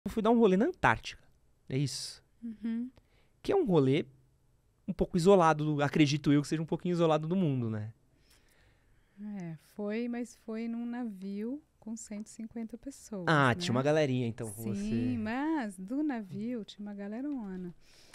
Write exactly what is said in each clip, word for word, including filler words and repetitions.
Eu fui dar um rolê na Antártica. É isso. Uhum. Que é um rolê um pouco isolado, acredito eu que seja um pouquinho isolado do mundo, né? É, foi, mas foi num navio com cento e cinquenta pessoas, Ah, né? tinha uma galerinha então com Sim, você. mas do navio tinha uma galerona.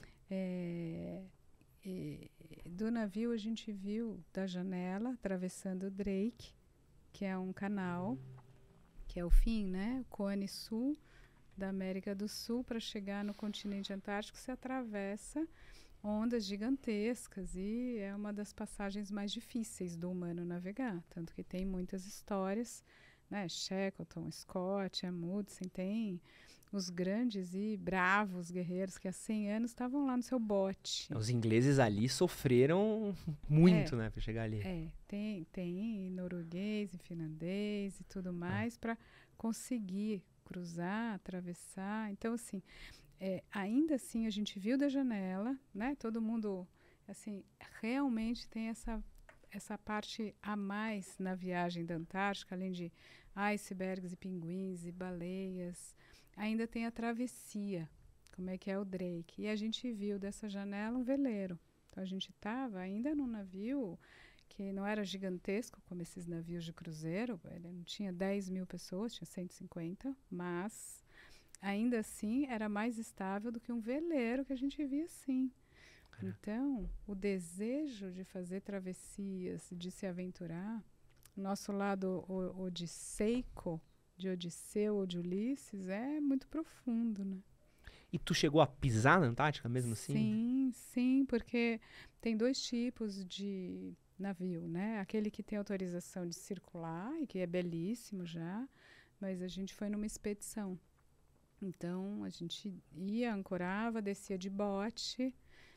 É, e, do navio a gente viu da janela, atravessando o Drake, que é um canal, que é o fim, né? O Cone Sul da América do Sul, para chegar no continente antártico, você atravessa ondas gigantescas e é uma das passagens mais difíceis do humano navegar, tanto que tem muitas histórias, né? Shackleton, Scott, Amundsen, tem os grandes e bravos guerreiros que há cem anos estavam lá no seu bote. Os ingleses ali sofreram muito, é, né, pra chegar ali. É, tem, tem norueguês e finlandês e tudo mais, ah, para conseguir cruzar, atravessar. Então, assim, é, ainda assim a gente viu da janela, né? Todo mundo, assim, realmente tem essa, essa parte a mais na viagem da Antártica, além de icebergs e pinguins e baleias. Ainda tem a travessia, como é que é o Drake. E a gente viu dessa janela um veleiro. Então a gente estava ainda num navio que não era gigantesco como esses navios de cruzeiro, ele não tinha dez mil pessoas, tinha cento e cinquenta, mas ainda assim era mais estável do que um veleiro que a gente via assim. Caramba. Então, o desejo de fazer travessias, de se aventurar, nosso lado o, odisseico, de Odisseu ou de Ulisses, é muito profundo, né? E tu chegou a pisar na Antártica mesmo assim? Sim, sim, porque tem dois tipos de navio, né? Aquele que tem autorização de circular e que é belíssimo já, mas a gente foi numa expedição. Então, a gente ia, ancorava, descia de bote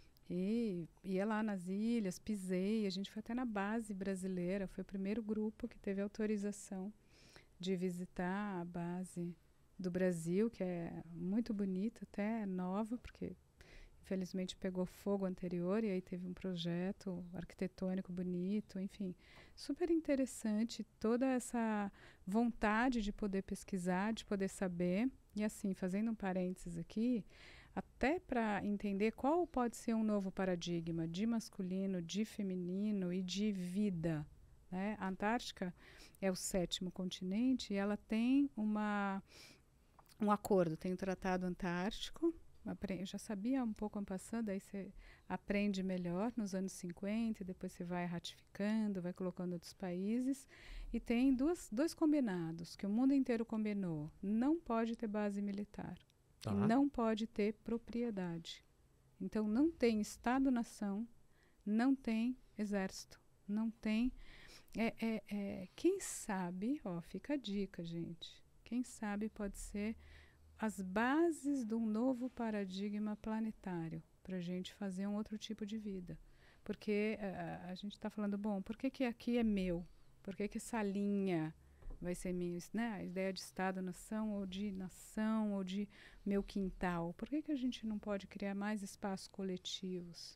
e ia lá nas ilhas, pisei. A gente foi até na base brasileira, foi o primeiro grupo que teve autorização de visitar a base do Brasil, que é muito bonita, até nova, porque infelizmente pegou fogo anterior e aí teve um projeto arquitetônico bonito, enfim, super interessante, toda essa vontade de poder pesquisar, de poder saber. E assim, fazendo um parênteses aqui, até para entender qual pode ser um novo paradigma de masculino, de feminino e de vida, né? A Antártica é o sétimo continente e ela tem uma, um acordo, tem o Tratado Antártico. Eu já sabia um pouco ano passado, aí você aprende melhor nos anos cinquenta, e depois você vai ratificando, vai colocando outros países. E tem duas, dois combinados, que o mundo inteiro combinou. Não pode ter base militar. Tá. E não pode ter propriedade. Então, não tem Estado-nação, não tem exército, não tem... É, é, é, quem sabe, ó, fica a dica, gente, quem sabe pode ser as bases de um novo paradigma planetário para a gente fazer um outro tipo de vida. Porque uh, a gente está falando, bom, por que, que aqui é meu? Por que, que essa linha vai ser minha? Isso, né? A ideia de Estado-nação ou de nação ou de meu quintal. Por que, que a gente não pode criar mais espaços coletivos?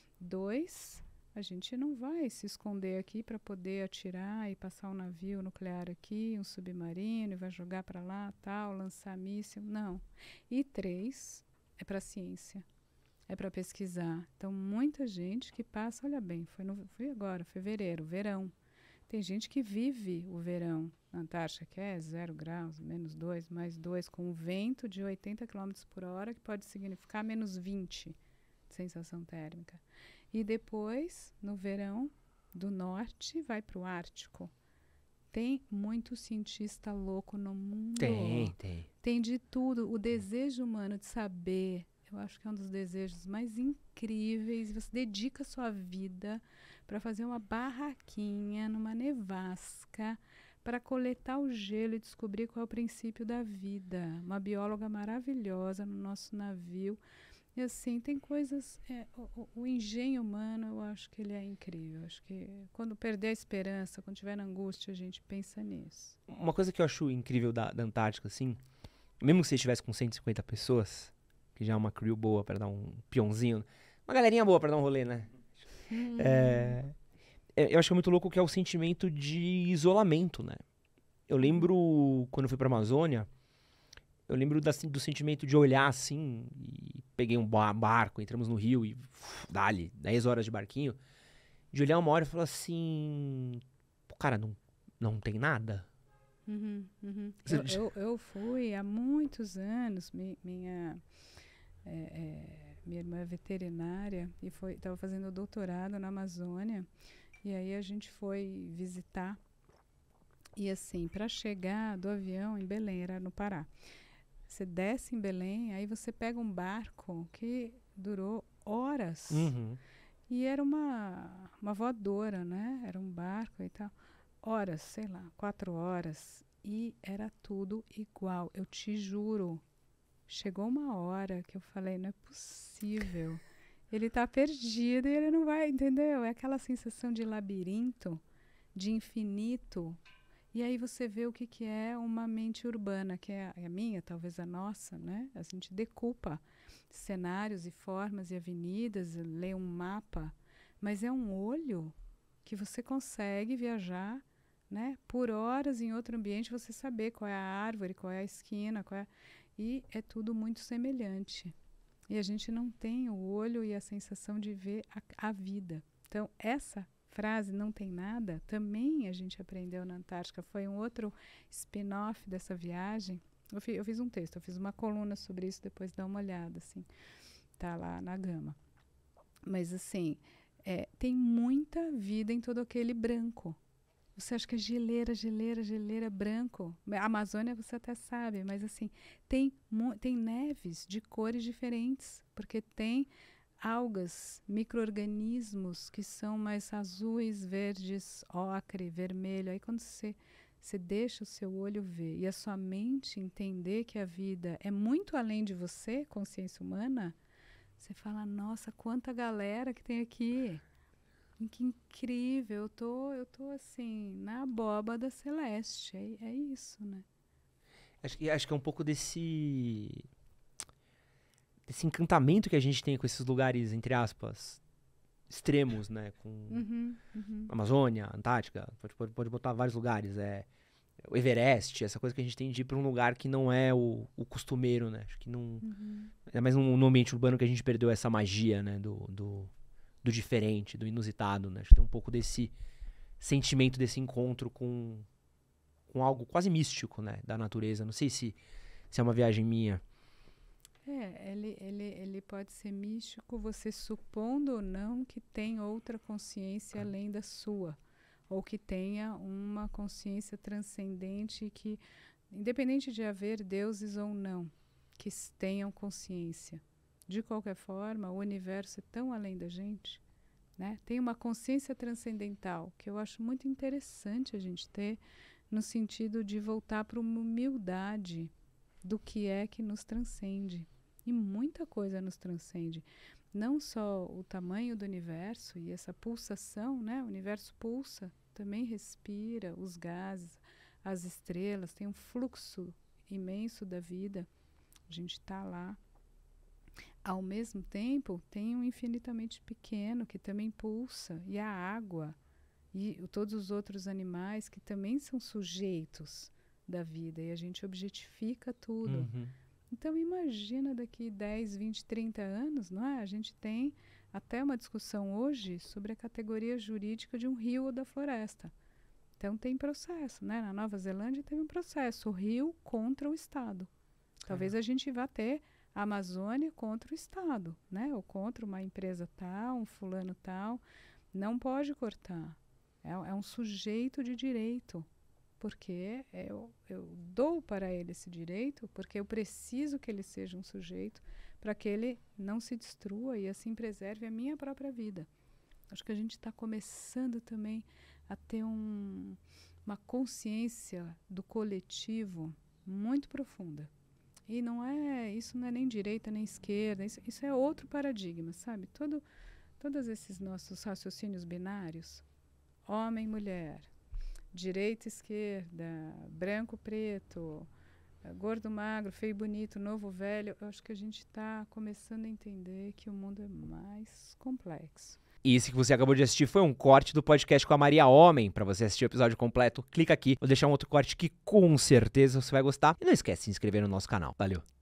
Dois, a gente não vai se esconder aqui para poder atirar e passar um navio nuclear aqui, um submarino, e vai jogar para lá, tal, lançar míssil. Não. E três, é para a ciência. É para pesquisar. Então, muita gente que passa, olha bem, foi, no, foi agora, fevereiro, verão. Tem gente que vive o verão na Antártica, que é zero graus, menos dois, mais dois, com um vento de oitenta quilômetros por hora, que pode significar menos vinte de sensação térmica. E depois, no verão do norte, vai para o Ártico. Tem muito cientista louco no mundo. Tem, tem. Tem de tudo. O desejo humano de saber, eu acho que é um dos desejos mais incríveis. Você dedica a sua vida para fazer uma barraquinha numa nevasca, para coletar o gelo e descobrir qual é o princípio da vida. Uma bióloga maravilhosa no nosso navio. E assim, tem coisas... É, o, o engenho humano, eu acho que ele é incrível. Eu acho que quando perder a esperança, quando tiver na angústia, a gente pensa nisso. Uma coisa que eu acho incrível da, da Antártica, assim, mesmo que você estivesse com cento e cinquenta pessoas, que já é uma crew boa para dar um peãozinho, uma galerinha boa para dar um rolê, né? Hum. É, eu acho que é muito louco que é o sentimento de isolamento, né? Eu lembro, quando eu fui pra Amazônia, eu lembro da, do sentimento de olhar assim, e peguei um ba- barco, entramos no rio e uf, dali, dez horas de barquinho, de olhar uma hora e falar assim, "Pô, cara, não, não tem nada." Uhum, uhum. Eu, eu, eu fui há muitos anos, mi- minha, é, é, minha irmã é veterinária e estava fazendo doutorado na Amazônia, e aí a gente foi visitar. E assim, para chegar do avião em Belém, era no Pará. Você desce em Belém, aí você pega um barco que durou horas. Uhum. E era uma, uma voadora, né? Era um barco e tal. Horas, sei lá, quatro horas. E era tudo igual, eu te juro. Chegou uma hora que eu falei, não é possível. Ele tá perdido e ele não vai, entendeu? É aquela sensação de labirinto, de infinito. E aí você vê o que, que é uma mente urbana, que é a, é a minha, talvez a nossa, né? A gente decupa cenários e formas e avenidas, lê um mapa, mas é um olho que você consegue viajar, né? Por horas em outro ambiente, você saber qual é a árvore, qual é a esquina, qual é... e é tudo muito semelhante. E a gente não tem o olho e a sensação de ver a, a vida. Então, essa frase, não tem nada, também a gente aprendeu na Antártica. Foi um outro spin-off dessa viagem. Eu, fi, eu fiz um texto, eu fiz uma coluna sobre isso, depois dá uma olhada, assim. Tá lá na Gama. Mas, assim, é, tem muita vida em todo aquele branco. Você acha que é geleira, geleira, geleira, branco. A Amazônia você até sabe, mas assim, tem, tem neves de cores diferentes, porque tem algas, micro-organismos que são mais azuis, verdes, ocre, vermelho. Aí quando você, você deixa o seu olho ver e a sua mente entender que a vida é muito além de você, consciência humana, você fala, nossa, quanta galera que tem aqui. Que incrível, eu tô, eu tô assim, na abóbada celeste, é, é isso, né? Acho que, acho que é um pouco desse, desse encantamento que a gente tem com esses lugares, entre aspas, extremos, né? Com Uhum, uhum. Amazônia, Antártica, pode, pode, pode botar vários lugares, é, o Everest, essa coisa que a gente tem de ir pra um lugar que não é o, o costumeiro, né? Acho que não... Uhum. É mais no, no ambiente urbano que a gente perdeu essa magia, né? Do, do, do diferente, do inusitado, né? Acho que tem um pouco desse sentimento, desse encontro com, com algo quase místico, né? Da natureza. Não sei se, se é uma viagem minha. É, ele, ele, ele pode ser místico, você supondo ou não que tem outra consciência além da sua, ou que tenha uma consciência transcendente que, independente de haver deuses ou não, que tenham consciência. De qualquer forma, o universo é tão além da gente, né? Tem uma consciência transcendental que eu acho muito interessante a gente ter, no sentido de voltar para uma humildade do que é que nos transcende. E muita coisa nos transcende. Não só o tamanho do universo e essa pulsação, né? O universo pulsa, também respira os gases, as estrelas, tem um fluxo imenso da vida. A gente está lá. Ao mesmo tempo, tem um infinitamente pequeno que também pulsa, e a água, e o, todos os outros animais que também são sujeitos da vida, e a gente objetifica tudo. Uhum. Então, imagina daqui dez, vinte, trinta anos, não é? A gente tem até uma discussão hoje sobre a categoria jurídica de um rio ou da floresta. Então, tem processo, né? Na Nova Zelândia teve um processo, o rio contra o Estado. Talvez Ah. a gente vá ter a Amazônia contra o Estado, né? Ou contra uma empresa tal, um fulano tal. Não pode cortar. É, é um sujeito de direito. Porque eu, eu dou para ele esse direito, porque eu preciso que ele seja um sujeito para que ele não se destrua e assim preserve a minha própria vida. Acho que a gente está começando também a ter um, uma consciência do coletivo muito profunda. E não é, isso não é nem direita nem esquerda, isso, isso é outro paradigma, sabe? Todo, todos esses nossos raciocínios binários, homem, mulher, direita, esquerda, branco, preto, gordo, magro, feio, bonito, novo, velho, eu acho que a gente está começando a entender que o mundo é mais complexo. E esse que você acabou de assistir foi um corte do podcast com a Maria Homem. Pra você assistir o episódio completo, clica aqui. Vou deixar um outro corte que com certeza você vai gostar. E não esquece de se inscrever no nosso canal. Valeu!